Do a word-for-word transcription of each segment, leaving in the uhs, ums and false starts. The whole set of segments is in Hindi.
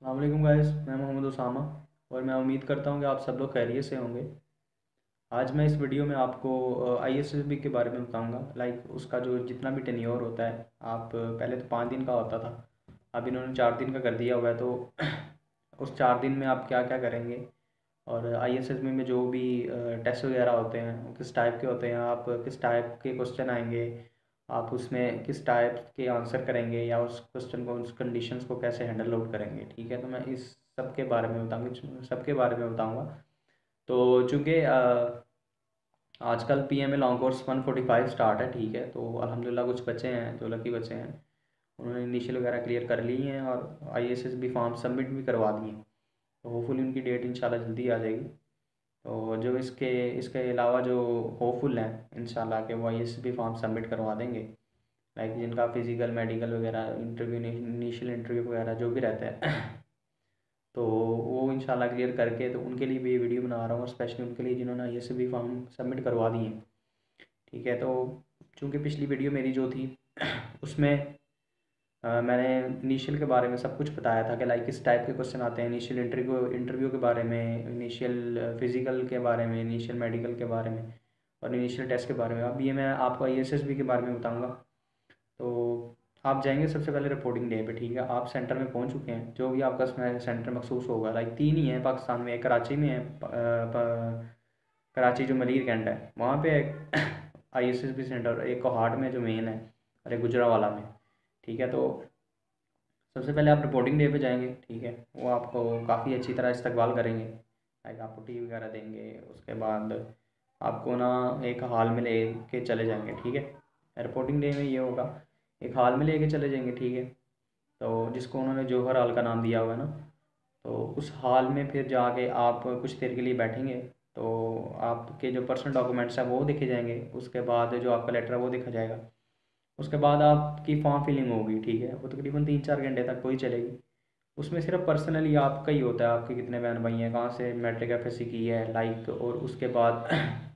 अस्सलाम वालेकुम गाइस, मैं मोहम्मद उसामा और मैं उम्मीद करता हूँ कि आप सब लोग खैरियत से होंगे। आज मैं इस वीडियो में आपको आई एस एस बी के बारे में बताऊँगा। लाइक उसका जो जितना भी टेन्योर होता है, आप अ, पहले तो पाँच दिन का होता था, अब इन्होंने चार दिन का कर दिया हुआ है। तो उस चार दिन में आप क्या क्या करेंगे और आई एस एस बी में जो भी टेस्ट वगैरह होते हैं वो किस टाइप के होते हैं, आप किस टाइप के क्वेश्चन आएंगे, आप उसमें किस टाइप के आंसर करेंगे या उस क्वेश्चन को उस कंडीशंस को कैसे हैंडल आउट करेंगे। ठीक है, तो मैं इस सब के बारे में बताऊंगा सबके बारे में बताऊंगा। तो चूँकि अ, आजकल P M A long course one forty five start है। ठीक है, तो अल्हम्दुलिल्लाह कुछ बच्चे हैं जो लकी बच्चे हैं, उन्होंने इनिशियल वगैरह क्लियर कर ली हैं और I S S B form submit भी करवा दिए हैं। तो होपफुली उनकी डेट इंशाल्लाह जल्दी आ जाएगी। तो जो इसके इसके अलावा जो होपफुल हैं इंशाल्लाह के वो I S B form submit करवा देंगे। लाइक जिनका फिज़िकल मेडिकल वगैरह इंटरव्यू इनिशियल इंटरव्यू वगैरह जो भी रहता है तो वो इंशाल्लाह क्लियर करके, तो उनके लिए भी ये वीडियो बना रहा हूँ और स्पेशली उनके लिए जिन्होंने I S B form submit करवा दिए हैं। ठीक है, तो चूँकि पिछली वीडियो मेरी जो थी उसमें अ, मैंने इनिशियल के बारे में सब कुछ बताया था कि लाइक किस टाइप के क्वेश्चन आते हैं, इनिशियल इंटरव्यू इंटरव्यू के बारे में, इनिशियल फिज़िकल के बारे में, इनिशियल मेडिकल के बारे में और इनिशियल टेस्ट के बारे में। अब ये मैं आपको आई एस एस बी के बारे में बताऊंगा। तो आप जाएंगे सबसे पहले रिपोर्टिंग डे पे। ठीक है, आप सेंटर में पहुंच चुके हैं, जो भी आपका इसमें सेंटर महसूस होगा। लाइक तीन ही है पाकिस्तान में, एक कराची में है, प, प, कराची जो मलीर कैंट है वहाँ पे एक I S S B center, एक कोहाट में जो मेन है और एक गुजरावाला में। ठीक है, तो सबसे पहले आप रिपोर्टिंग डे पे जाएंगे। ठीक है, वो आपको काफ़ी अच्छी तरह इस्तकबाल करेंगे, लाइक आपको टी वगैरह देंगे। उसके बाद आपको ना एक हॉल में ले के चले जाएंगे। ठीक है, रिपोर्टिंग डे में ये होगा, एक हॉल में लेके चले जाएंगे। ठीक है, तो जिसको उन्होंने जौहर हॉल का नाम दिया हुआ है ना, तो उस हॉल में फिर जाके आप कुछ देर के लिए बैठेंगे। तो आपके जो पर्सनल डॉक्यूमेंट्स हैं वो देखे जाएंगे, उसके बाद जो आपका लेटर है वो देखा जाएगा। उसके बाद आपकी फॉर्म फिलिंग होगी। ठीक है, वो तकरीबन तीन चार घंटे तक वही चलेगी। उसमें सिर्फ पर्सनली आपका ही होता है, आपके कितने बहन भाई हैं, कहाँ से मैट्रिक एफ एस सी की है, लाइक। और उसके बाद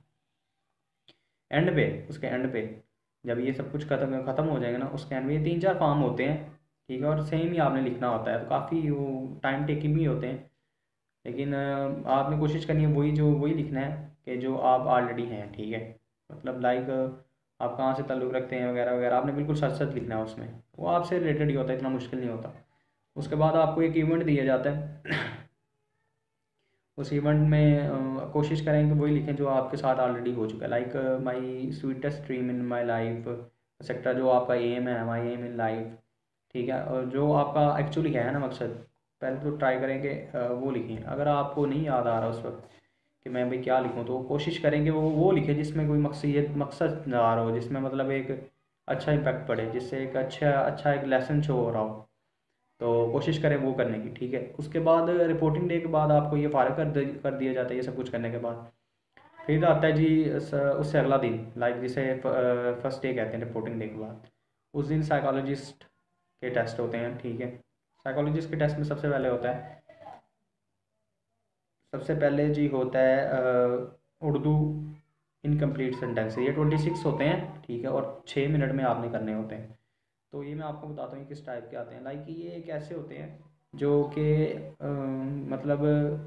एंड पे, उसके एंड पे जब ये सब कुछ खत्म खत्म हो जाएगा ना, उसके एंड में ये तीन चार फॉर्म होते हैं। ठीक है, और सेम ही आपने लिखना होता है, तो काफ़ी वो टाइम टेकिंग भी होते हैं। लेकिन अ, आपने कोशिश करनी है वही जो वही लिखना है कि जो आप ऑलरेडी हैं। ठीक है, मतलब लाइक आप कहाँ से ताल्लुक़ रखते हैं वगैरह वगैरह, आपने बिल्कुल सच सच लिखना है उसमें, वो आपसे रिलेटेड ही होता है, इतना मुश्किल नहीं होता। उसके बाद आपको एक इवेंट दिया जाता है उस इवेंट में अ, कोशिश करें कि वही लिखें जो आपके साथ ऑलरेडी हो चुका है। Like my sweetest dream in my life sector, जो आपका एम है, माई एम इन लाइफ। ठीक है, और जो आपका एक्चुअली है ना मकसद, पहले तो ट्राई करें कि अ, वो लिखें। अगर आपको नहीं याद आ रहा उस वक्त कि मैं भाई क्या लिखूं, तो कोशिश करेंगे वो वो लिखें जिसमें कोई मकसद मकसद नज़र आ रहा हो, जिसमें मतलब एक अच्छा इम्पैक्ट पड़े, जिससे एक अच्छा अच्छा एक लेसन शो हो रहा हो। तो कोशिश करें वो करने की। ठीक है, उसके बाद रिपोर्टिंग डे के बाद आपको ये फारग कर दे कर दिया जाता है। ये सब कुछ करने के बाद फिर आता है जी स- उससे अगला दिन, लाइक जिसे फर्स्ट डे कहते हैं रिपोर्टिंग डे के बाद। उस दिन साइकोलॉजिस्ट के टेस्ट होते हैं। ठीक है, साइकोलॉजिस्ट के टेस्ट में सबसे पहले होता है सबसे पहले जी होता है अ, उर्दू इनकम्प्लीट सेंटेंस। ये ट्वेंटी सिक्स होते हैं। ठीक है, और छः मिनट में आपने करने होते हैं। तो ये मैं आपको बताता हूँ किस टाइप के आते हैं। लाइक ये एक ऐसे होते हैं जो कि अ, मतलब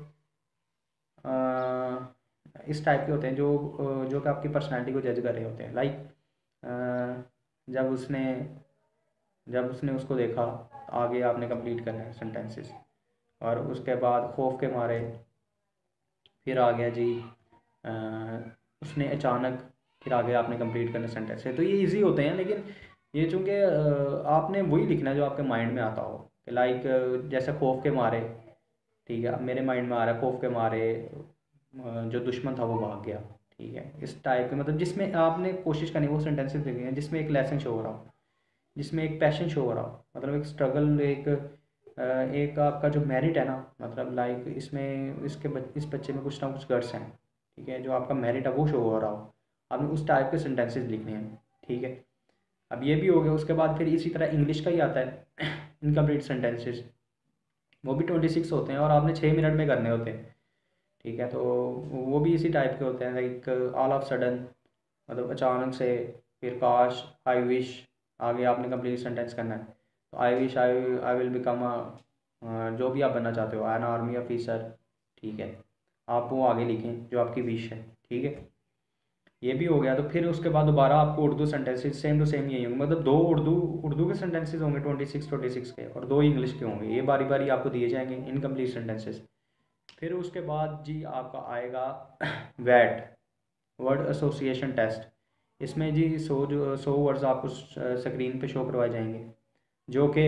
अ, इस टाइप के होते हैं जो अ, जो कि आपकी पर्सनैलिटी को जज कर रहे होते हैं। लाइक जब उसने जब उसने उसको देखा, आगे आपने कंप्लीट करना है सेंटेंसेस। और उसके बाद खौफ के मारे फिर आ गया जी अ, उसने अचानक, फिर आगे आपने कंप्लीट करना सेंटेंस है। तो ये इजी होते हैं, लेकिन ये चूँकि अ, आपने वही लिखना है जो आपके माइंड में आता हो। कि लाइक जैसे खौफ के मारे। ठीक है, अब मेरे माइंड में आ रहा है खौफ के मारे अ, जो दुश्मन था वो भाग गया। ठीक है, इस टाइप के, मतलब जिसमें आपने कोशिश करनी है वो सेंटेंसेस लिखनी है जिसमें एक लेसन शो हो रहा हो, जिसमें एक पैशन शो हो रहा हो, मतलब एक स्ट्रगल, एक अ, एक आपका जो मेरिट है ना, मतलब लाइक इसमें इसके बच, इस बच्चे में कुछ ना कुछ गट्स हैं। ठीक है, जो आपका मेरिट है वो शो हो रहा हो, आपने उस टाइप के सेंटेंसेस लिखने हैं। ठीक है, अब ये भी हो गया। उसके बाद फिर इसी तरह इंग्लिश का ही आता है इनकम्प्लीट सेंटेंसेस, वो भी ट्वेंटी सिक्स होते हैं और आपने छः मिनट में करने होते हैं। ठीक है, तो वो भी इसी टाइप के होते हैं, लाइक ऑल ऑफ सडन, मतलब अचानक से, फिर काश, आई विश, आगे आपने कंप्लीट सेंटेंस करना है। तो I wish I I will become uh, जो भी आप बनना चाहते हो, एन आर्मी ऑफिसर, ठीक है, आप वो आगे लिखें जो आपकी विश है, ठीक है। ये भी हो गया। तो फिर उसके बाद दोबारा आपको Urdu sentences same to same यही होंगे, मतलब दो उर्दू उर्दू के सेंटेंसेस होंगे ट्वेंटी सिक्स ट्वेंटी सिक्स के, और दो इंग्लिश के होंगे। ये बारी बारी आपको दिए जाएंगे इनकम्प्लीट सेंटेंसेस। फिर उसके बाद जी आपका आएगा वैट, वर्ड एसोसिएशन टेस्ट। इसमें जी सौ जो सौ वर्ड्स आपको स्क्रीन पे शो करवाए जाएंगे, जो कि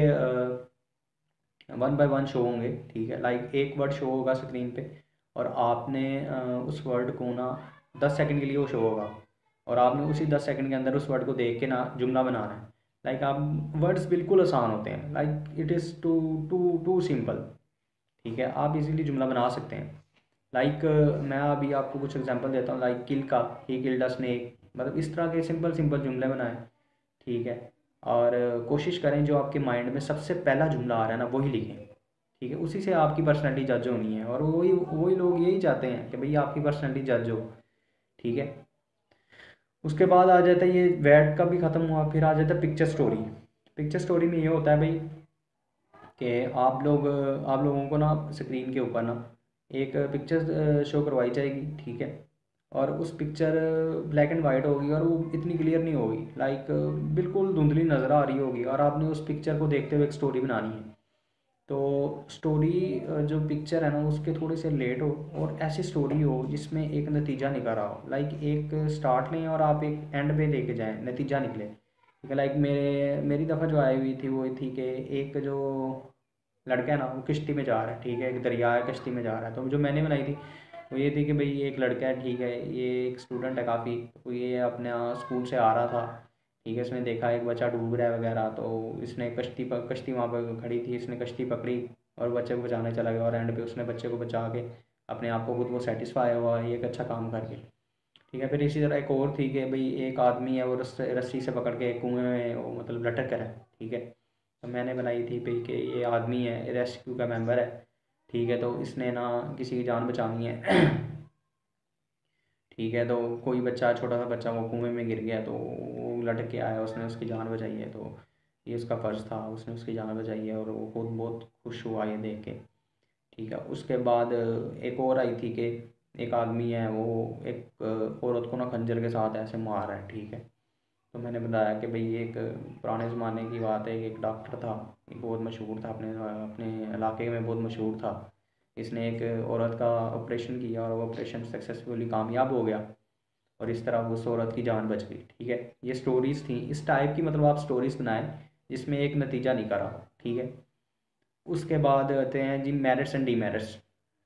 वन बाय वन शो होंगे, ठीक है। लाइक एक वर्ड शो होगा स्क्रीन पे, और आपने अ, उस वर्ड को ना दस सेकंड के लिए वो शो होगा, और आपने उसी दस सेकंड के अंदर उस वर्ड को देख के ना जुमला बनाना है। लाइक आप, वर्ड्स बिल्कुल आसान होते हैं, like it is too too too simple, ठीक है। आप इजीली जुमला बना सकते हैं। लाइक मैं अभी आपको कुछ एग्जांपल देता हूँ, लाइक किल का, ही किल्ड अ स्नेक, मतलब इस तरह के सिंपल सिंपल जुमले बनाएं, ठीक है। और अ, कोशिश करें जो आपके माइंड में सबसे पहला जुमला आ रहा है ना वही लिखें, ठीक है। उसी से आपकी पर्सनैलिटी जज होनी है, और वही वही लोग यही चाहते हैं कि भई आपकी पर्सनैलिटी जज हो, ठीक है। उसके बाद आ जाता है, ये वैट का भी ख़त्म हुआ, फिर आ जाता है पिक्चर स्टोरी। पिक्चर स्टोरी में ये होता है भाई कि आप लोग आप लोगों को ना स्क्रीन के ऊपर ना एक पिक्चर शो करवाई जाएगी, ठीक है। और उस पिक्चर ब्लैक एंड वाइट होगी, और वो इतनी क्लियर नहीं होगी, लाइक बिल्कुल धुंधली नज़र आ रही होगी, और आपने उस पिक्चर को देखते हुए एक स्टोरी बनानी है। तो स्टोरी, जो पिक्चर है ना उसके थोड़े से लेट हो, और ऐसी स्टोरी हो जिसमें एक नतीजा निकल रहा हो, लाइक एक स्टार्ट लें और आप एक एंड पे लेके जाएं, नतीजा निकले, ठीक है। लाइक मेरे मेरी दफ़ा जो आई हुई थी वो ये थी कि एक जो लड़का है ना वो किश्ती में जा रहा है, ठीक है, एक दरिया है, किश्ती में जा रहा है। तो जो मैंने बनाई थी वो ये थी कि भाई एक लड़का है, ठीक है, ये एक स्टूडेंट है काफ़ी, तो ये अपने स्कूल से आ रहा था, ठीक है। इसने देखा एक बच्चा डूब रहा है वगैरह, तो इसने कश्ती पर कश्ती वहाँ पर खड़ी थी, इसने कश्ती पकड़ी और बच्चे को बचाने चला गया, और एंड पे उसने बच्चे को बचा के अपने आप को खुद वो सेटिस्फाई हुआ ये एक अच्छा काम करके, ठीक है। फिर इसी तरह एक और थी कि भाई एक आदमी है वो रस रस्सी से पकड़ के कुएं में वो मतलब लटक कर है, ठीक है। तो मैंने बनाई थी भाई कि ये आदमी है, रेस्क्यू का मेंबर है, ठीक है। तो इसने ना किसी की जान बचानी है ठीक है। तो कोई बच्चा, छोटा सा बच्चा वो कुएं में गिर गया, तो वो लटक के आया, उसने उसकी जान बचाई है, तो ये उसका फ़र्ज़ था, उसने उसकी जान बचाई है, और वो खुद बहुत खुश हुआ ये देख के, ठीक है। उसके बाद एक और आई थी कि एक आदमी है वो एक औरत को ना खंजर के साथ ऐसे मार रहा है, ठीक है। तो मैंने बताया कि भाई ये एक पुराने ज़माने की बात है, एक डॉक्टर था, एक बहुत मशहूर था, अपने अपने इलाके में बहुत मशहूर था। इसने एक औरत का ऑपरेशन किया, और वो ऑपरेशन सक्सेसफुली कामयाब हो गया, और इस तरह उस औरत की जान बच गई, ठीक है। ये स्टोरीज़ थी इस टाइप की, मतलब आप स्टोरीज़ बनाएं जिसमें एक नतीजा निकल रहा हो, ठीक है। उसके बाद आते हैं जी मेरिट्स एंड डीमेरिट्स।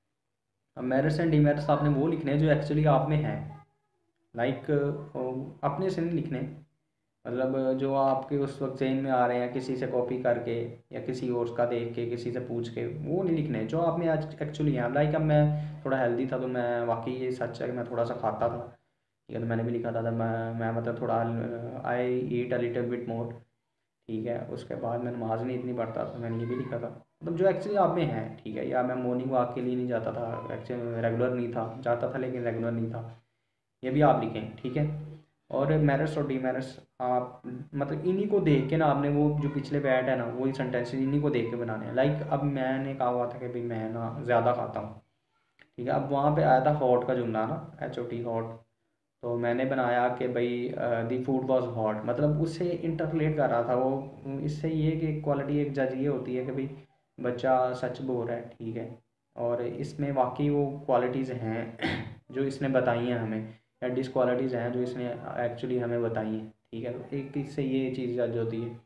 अब मेरिट्स एंड डीमेरिट्स आपने वो लिखने हैं जो एक्चुअली आप में हैं, लाइक अपने से नहीं लिखने, मतलब जो आपके उस वक्त जहन में आ रहे हैं किसी से कॉपी करके या किसी और का देख के किसी से पूछ के, वो नहीं लिखने जो आप में आज एक्चुअली हैं। लाइक अब मैं थोड़ा हेल्दी था, तो मैं वाकई ये सच है कि मैं थोड़ा सा खाता था, ठीक है। तो मैंने भी लिखा था, था मैं मैं मतलब थोड़ा आई ईट अ लिटिल बिट मोर, ठीक है। उसके बाद मैं नमाज़ नहीं इतनी पढ़ता, तो मैंने ये भी लिखा था, मतलब जो एक्चुअली आप में है, ठीक है। या मैं मॉर्निंग वॉक के लिए नहीं जाता था, एक्चुअली रेगुलर नहीं था, जाता था लेकिन रेगुलर नहीं था, ये भी आप लिखें, ठीक है। और मेरिट्स और डीमेरिट्स आप मतलब इन्हीं को देख के ना आपने वो जो पिछले बैट है ना वही सेंटेंसेस इन्हीं को देख के बनाने हैं। लाइक अब मैंने कहा हुआ था कि भाई मैं ना ज़्यादा खाता हूँ, ठीक है। अब वहाँ पे आया था हॉट का जुमला ना, एच ओ टी हॉट। तो मैंने बनाया कि भाई दी फूड वॉज हॉट, मतलब उससे इंटरलेट कर रहा था वो, इससे ये कि क्वालिटी एक जज ये होती है कि भाई बच्चा सच बोल रहा है, ठीक है। और इसमें वाकई वो क्वालिटीज़ हैं जो इसने बताई हैं हमें, या डिसक्वालिटीज़ हैं जो इसने एक्चुअली हमें बताई हैं, ठीक है। तो एक इससे ये चीज़ जज होती है।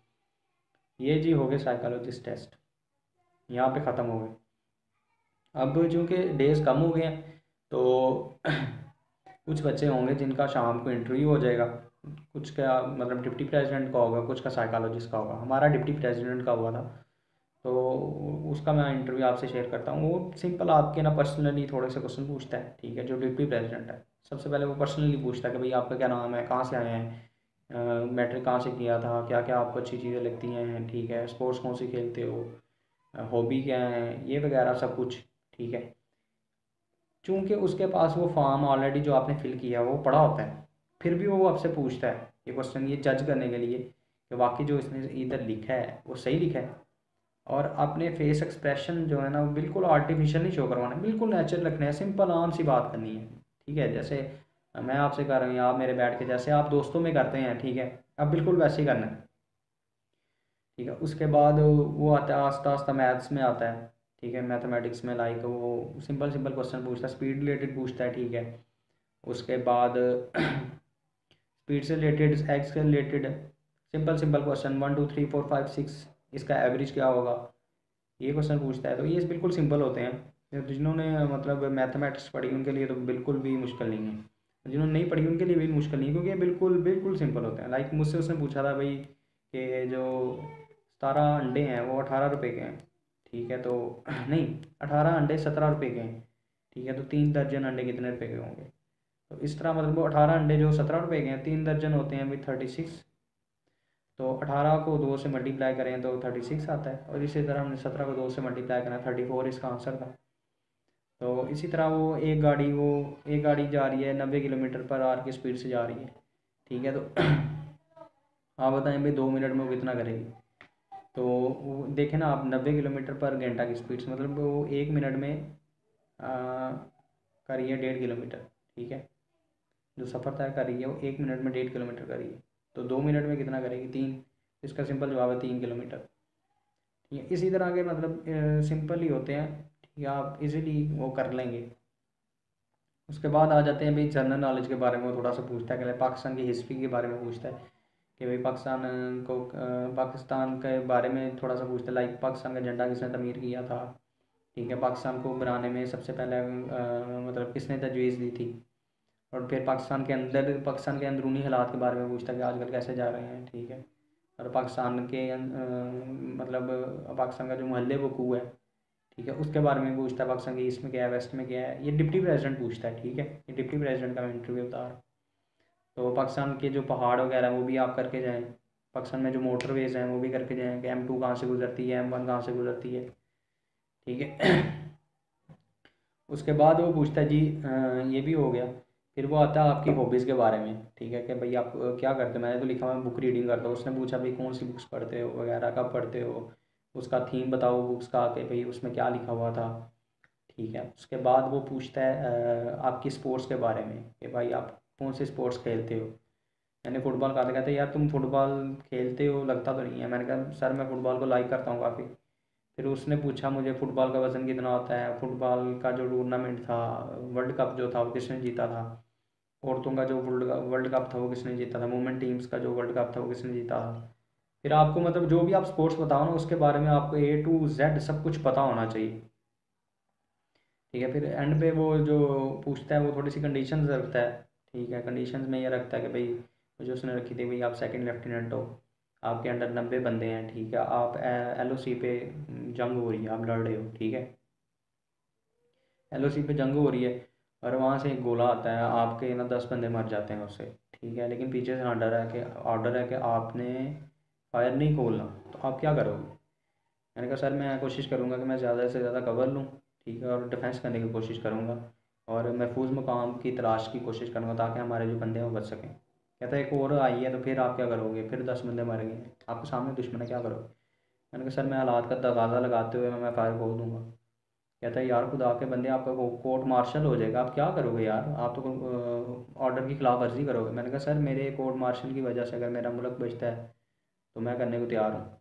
ये जी हो गए साइकोलॉजिस्ट टेस्ट, यहाँ पे ख़त्म हो गए। अब चूँकि डेज़ कम हो गए हैं, तो कुछ बच्चे होंगे जिनका शाम को इंटरव्यू हो जाएगा, कुछ का मतलब डिप्टी प्रेसिडेंट का होगा, कुछ का साइकोलॉजिस्ट का होगा। हमारा डिप्टी प्रेसिडेंट का हुआ था, तो उसका मैं इंटरव्यू आपसे शेयर करता हूँ। वो सिंपल आपके ना पर्सनली थोड़े से क्वेश्चन पूछता है, ठीक है। जो डिप्टी प्रेसिडेंट है सबसे पहले वो पर्सनली पूछता है कि भाई आपका क्या नाम है, कहाँ से आए हैं, मैट्रिक कहाँ से किया था, क्या क्या आपको अच्छी चीज़ें लगती हैं, ठीक है, स्पोर्ट्स कौन सी खेलते हो, हॉबी क्या है, ये वगैरह सब कुछ, ठीक है। चूँकि उसके पास वो फॉर्म ऑलरेडी जो आपने फिल किया वो पड़ा होता है, फिर भी वो आपसे पूछता है ये क्वेश्चन, ये जज करने के लिए कि वाकई जो इसने इधर लिखा है वो सही लिखा है, और अपने फेस एक्सप्रेशन जो है ना वो बिल्कुल आर्टिफिशियल नहीं शो करवाना है, बिल्कुल नेचुरल रखना है, सिंपल आम सी बात करनी है। ठीक है, जैसे मैं आपसे कर रहा हूँ, आप मेरे बैठ के जैसे आप दोस्तों में करते हैं, ठीक है, अब बिल्कुल वैसे ही करना है। ठीक है, उसके बाद वो आता है आस्ता आस्ता मैथ्स में आता है। ठीक है, मैथमेटिक्स में लाइक वो सिंपल सिंपल क्वेश्चन पूछता है, स्पीड रिलेटेड पूछता है। ठीक है, उसके बाद स्पीड से रिलेटेड, एक्स से related, simple simple question, one two three four five six, इसका एवरेज क्या होगा, ये क्वेश्चन पूछता है। तो ये बिल्कुल सिंपल होते हैं। तो जिन्होंने मतलब मैथमेटिक्स पढ़ी उनके लिए तो बिल्कुल भी मुश्किल नहीं है, जिन्होंने नहीं पढ़ी उनके लिए भी मुश्किल नहीं है, क्योंकि ये बिल्कुल बिल्कुल सिंपल होते हैं। लाइक मुझसे उसने पूछा था भाई कि जो सतारह अंडे हैं वो अठारह रुपए के हैं। ठीक है, तो नहीं, अठारह अंडे सत्रह रुपए के हैं। ठीक है, तो तीन दर्जन अंडे कितने रुपए के होंगे। तो इस तरह मतलब वो अठारह अंडे जो सत्रह रुपए के हैं, तीन दर्जन होते हैं विथ थर्टी सिक्स। तो अठारह को दो से मल्टीप्लाई करें तो थर्टी सिक्स आता है, और इसी तरह हमने सत्रह को दो से मल्टीप्लाई करना, थर्टी फोर इसका आंसर था। तो इसी तरह वो एक गाड़ी वो एक गाड़ी जा रही है नब्बे किलोमीटर पर आवर की स्पीड से जा रही है। ठीक है, तो आप बताएं भाई दो मिनट में वो कितना करेगी। तो वो देखें ना आप, नब्बे किलोमीटर पर घंटा की स्पीड से मतलब वो एक मिनट में आ, कर रही है डेढ़ किलोमीटर। ठीक है, जो सफ़र तय कर रही है वो एक मिनट में डेढ़ किलोमीटर कर रही है, तो दो मिनट में कितना करेगी, तीन। इसका सिंपल जवाब है तीन किलोमीटर। ठीक है, इसी तरह के मतलब सिंपल ही होते हैं। ठीक है, आप इजीली वो कर लेंगे। उसके बाद आ जाते हैं भाई जनरल नॉलेज के बारे में, वो थोड़ा सा पूछता है कि पाकिस्तान की हिस्ट्री के बारे में पूछता है कि भाई पाकिस्तान को अ, पाकिस्तान के बारे में थोड़ा सा पूछता है, लाइक पाकिस्तान का झंडा किसने तमीर किया था। ठीक है, पाकिस्तान को बनाने में सबसे पहले अ, मतलब किसने तजवीज़ दी थी। और फिर पाकिस्तान के अंदर, पाकिस्तान के अंदरूनी हालात के बारे में पूछता है कि आजकल कैसे जा रहे हैं। ठीक है, और पाकिस्तान के अ, मतलब पाकिस्तान का जो महल वकूफ़ है, ठीक है, उसके बारे में पूछता है, पाकिस्तान के ईस्ट में क्या है, वेस्ट में क्या है। ये डिप्टी प्रेसिडेंट पूछता है। ठीक है, ये डिप्टी प्रेसिडेंट का मैं इंटरव्यू बता रहा हूँ। तो पाकिस्तान के जो पहाड़ वगैरह हैं वो भी आप करके जाएँ। पाकिस्तान में जो मोटरवेज़ हैं वो भी करके जाएँ कि एम टू कहाँ से गुजरती है, एम वन कहाँ से गुजरती है। ठीक है। उसके बाद वो पूछता है जी अ, ये भी हो गया। फिर वो आता है आपकी हॉबीज़ के बारे में। ठीक है, कि भाई आप अ, क्या करते हो। मैंने तो लिखा मैं बुक रीडिंग करता हूँ। उसने पूछा भाई कौन सी बुक्स पढ़ते हो वगैरह, कब पढ़ते हो, उसका थीम बताओ बुक्स का कि भाई उसमें क्या लिखा हुआ था। ठीक है, उसके बाद वो पूछता है अ, आपकी स्पोर्ट्स के बारे में कि भाई आप कौन से स्पोर्ट्स खेलते हो। मैंने फ़ुटबॉल कहा था, कहते यार तुम फुटबॉल खेलते हो लगता तो नहीं है। मैंने कहा सर मैं फ़ुटबॉल को लाइक करता हूँ काफ़ी। फिर उसने पूछा मुझे फ़ुटबॉल का वज़न कितना होता है, फ़ुटबॉल का जो टूर्नामेंट था, वर्ल्ड कप जो था वो किसने जीता था, औरतों का जो वर्ल्ड वर्ल्ड कप था वो किसने जीता था, वुमेन टीम्स का जो वर्ल्ड कप था वो किसने जीता था। फिर आपको मतलब जो भी आप स्पोर्ट्स बताओ ना उसके बारे में आपको ए टू जेड सब कुछ पता होना चाहिए। ठीक है, फिर एंड पे वो जो पूछता है वो थोड़ी सी कंडीशंस रखता है। ठीक है, कंडीशंस में ये रखता है कि भाई जो उसने रखी थी, भाई आप सेकंड लेफ्टिनेंट हो, आपके अंडर नब्बे बंदे हैं। ठीक है, आप एल ओ सी पे जंग हो रही है, आप लड़ रहे हो। ठीक है, एल ओ सी पे जंग हो रही है और वहाँ से एक गोला आता है, आपके ना दस बंदे मर जाते हैं उससे। ठीक है, लेकिन पीछे से ऑर्डर है कि ऑर्डर है कि आपने फायर नहीं खोलना। तो आप क्या करोगे। मैंने कहा सर मैं कोशिश करूँगा कि मैं ज़्यादा से ज़्यादा कवर लूँ। ठीक है, और डिफेंस करने की कोशिश करूँगा और महफूज मकाम की तलाश की कोशिश करूँगा ताकि हमारे जो बंदे हैं वो बच सकें। कहता है एक और आई है तो फिर आप क्या करोगे, फिर दस बंदे मर गए, आपके सामने दुश्मन है, क्या करोगे। मैंने कहा सर मैं हालात का तगाजा लगाते हुए मैं फायर खोल दूँगा। कहता है यार खुदा के बंदे आपका कोर्ट मार्शल हो जाएगा, आप क्या करोगे यार, आप तो ऑर्डर की खिलाफ वर्जी करोगे। मैंने कहा सर मेरे कोर्ट मार्शल की वजह से अगर मेरा मुल्क बचता है तो मैं करने को तैयार हूँ।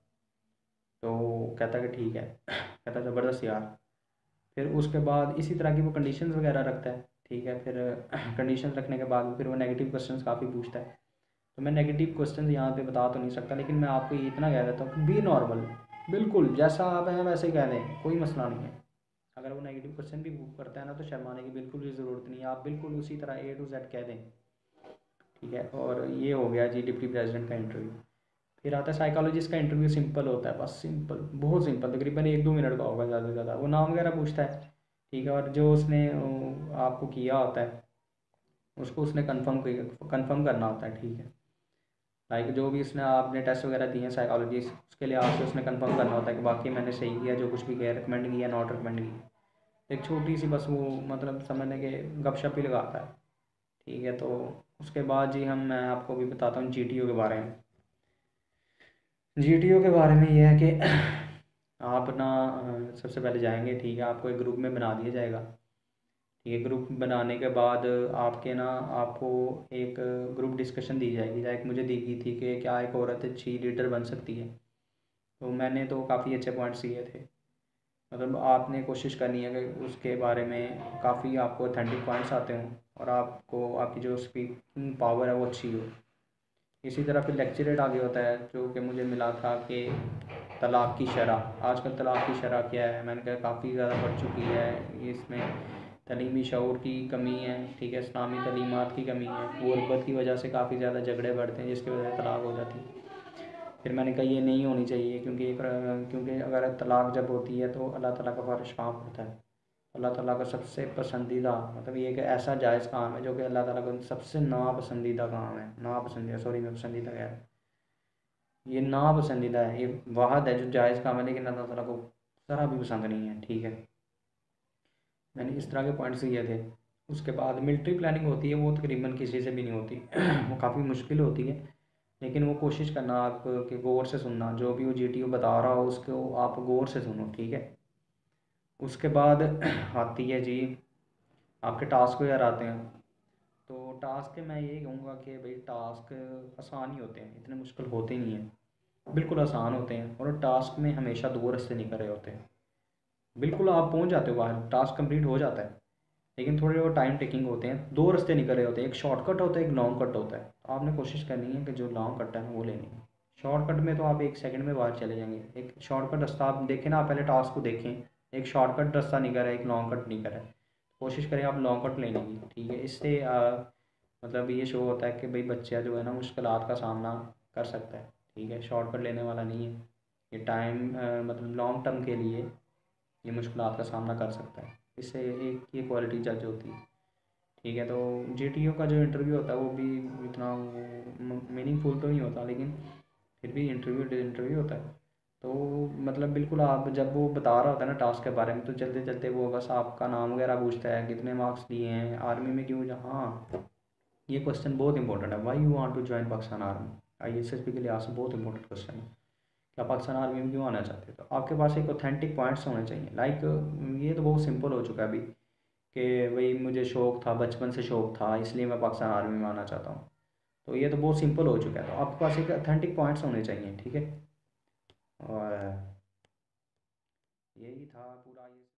तो कहता कि ठीक है। कहता ज़बरदस्त यार। फिर उसके बाद इसी तरह की वो कंडीशंस वगैरह रखता है। ठीक है, फिर कंडीशंस रखने के बाद फिर वो नेगेटिव क्वेश्चंस काफ़ी पूछता है। तो मैं नेगेटिव क्वेश्चंस यहाँ पे बता तो नहीं सकता, लेकिन मैं आपको ये इतना कह देता हूँ कि बी नॉर्मल, बिल्कुल जैसा आप हैं वैसे ही कह दें, कोई मसला नहीं है। अगर वो नेगेटिव क्वेश्चन भी करता है ना तो शर्माने की बिल्कुल भी ज़रूरत नहीं है, आप बिल्कुल उसी तरह ए टू जेड कह दें। ठीक है, और ये हो गया जी डिप्टी प्रेसिडेंट का इंटरव्यू। फिर आता है साइकोलॉजिस्ट का इंटरव्यू, सिंपल होता है, बस सिंपल, बहुत सिंपल, तकरीबन एक दो मिनट का होगा ज़्यादा से ज़्यादा। वो नाम वगैरह पूछता है। ठीक है, और जो उसने अ, आपको किया होता है उसको उसने कंफर्म कंफर्म करना होता है। ठीक है, लाइक जो भी उसने आपने टेस्ट वगैरह दिए हैं साइकोलॉजी उसके लिए आपसे उसने कंफर्म करना होता है कि बाकी मैंने सही किया, जो कुछ भी किया रिकमेंड किया नॉट रिकमेंड किया। एक छोटी सी बस वो मतलब समझने के गपशप ही लगाता है। ठीक है, तो उसके बाद जी हम मैं आपको भी बताता हूँ जी टी ओ के बारे में। जी टी ओ के बारे में ये है कि आप ना अ, सबसे पहले जाएंगे, ठीक है, आपको एक ग्रुप में बना दिया जाएगा। ठीक है, ग्रुप बनाने के बाद आपके ना आपको एक ग्रुप डिस्कशन दी जाएगी, लाइक मुझे दी गई थी कि क्या एक औरत अच्छी लीडर बन सकती है। तो मैंने तो काफ़ी अच्छे पॉइंट्स दिए थे। मतलब आपने कोशिश करनी है कि उसके बारे में काफ़ी आपको ऑथेंटिक पॉइंट्स आते हों और आपको आपकी जो स्पीकिंग पावर है वो अच्छी हो। इसी तरह फिर लेक्चरेट आगे होता है, जो कि मुझे मिला था कि तलाक़ की शरह, आजकल तलाक़ की शरह क्या है, मैंने कहा काफ़ी ज़्यादा बढ़ चुकी है। इसमें तलीमी शऊर की कमी है, ठीक है, इस्लामी तलीमात की कमी है, गुर्बत की वजह से काफ़ी ज़्यादा झगड़े बढ़ते हैं जिसकी वजह से तलाक़ हो जाती है। फिर मैंने कहा ये नहीं होनी चाहिए, क्योंकि एक क्योंकि अगर तलाक़ जब होती है तो अल्लाह ताला का फ़र्श कहाँ पड़ता है। अल्लाह ताला का सबसे पसंदीदा, मतलब ये एक ऐसा जायज़ काम है जो कि अल्लाह ताला का सबसे नापसंदीदा काम है, नापसंदीदा, सॉरी मैं पसंदीदा कह रहा हूँ, ये नापसंदीदा है, ये वाहद है जो जायज़ काम है, लेकिन अल्लाह ताला को ज़रा भी पसंद नहीं है, ठीक है। मैंने इस तरह के पॉइंट्स दिए थे। उसके बाद मिलिट्री प्लानिंग होती है, वो तकरीबन किसी से भी नहीं होती वो काफ़ी मुश्किल होती है, लेकिन वो कोशिश करना आप कि गौर से सुनना, जो भी वो जीटीओ बता रहा हो उसको आप गौर से सुनो, ठीक है। उसके बाद आती है जी आपके टास्क वगैरह आते हैं। तो टास्क मैं यही कहूँगा कि भाई टास्क आसान ही होते हैं, इतने मुश्किल होते नहीं हैं, बिल्कुल आसान होते हैं, और टास्क में हमेशा दो रास्ते निकल रहे होते हैं। बिल्कुल आप पहुँच जाते हो बाहर, टास्क कंप्लीट हो जाता है, लेकिन थोड़े वो टाइम टेकिंग होते हैं, दो रास्ते निकल रहे होते हैं, एक शॉर्टकट होता है, एक लॉन्ग कट होता है। तो आपने कोशिश करनी है कि जो लॉन्ग कट है ना वो लेनी है। शॉर्टकट में तो आप एक सेकंड में बाहर चले जाएंगे, एक शॉर्टकट रास्ता आप देखें ना, आप पहले टास्क को देखें, एक शॉर्टकट रास्ता निकल रहा है, एक लॉन्ग कट निकल रहा है, कोशिश करें आप लॉन्ग कट लेने की, ठीक है। इससे आ, मतलब ये शो होता है कि भाई बच्चा जो है ना मुश्किलात का सामना कर सकता है, ठीक है, शॉर्टकट लेने वाला नहीं है। ये टाइम मतलब लॉन्ग टर्म के लिए ये मुश्किलात का सामना कर सकता है, इससे एक ये क्वालिटी जज होती है, ठीक है। तो जीटीओ का जो इंटरव्यू होता है वो भी इतना मीनिंगफुल तो नहीं होता, लेकिन फिर भी इंटरव्यू इंटरव्यू होता है। तो मतलब बिल्कुल आप जब वो बता रहा होता है ना टास्क के बारे में, तो चलते चलते वो बस आपका नाम वगैरह पूछता है, कितने मार्क्स लिए हैं, आर्मी में क्यों जा, हाँ ये क्वेश्चन बहुत इंपॉर्टेंट है, why you want to join Pakistan army, ISSB के लिहाज से बहुत इंपॉर्टेंट क्वेश्चन है। क्या पाकिस्तान आर्मी में क्यों आना चाहते हो, तो आपके पास एक ऑथेंटिक पॉइंट्स होने चाहिए, लाइक ये तो बहुत सिंपल हो चुका है अभी कि भाई मुझे शौक़ था, बचपन से शौक़ था, इसलिए मैं पाकिस्तान आर्मी में आना चाहता हूँ। तो ये तो बहुत सिंपल हो चुका है, तो आपके पास एक ऑथेंटिक पॉइंट्स होने चाहिए, ठीक है। और यही था पूरा ये।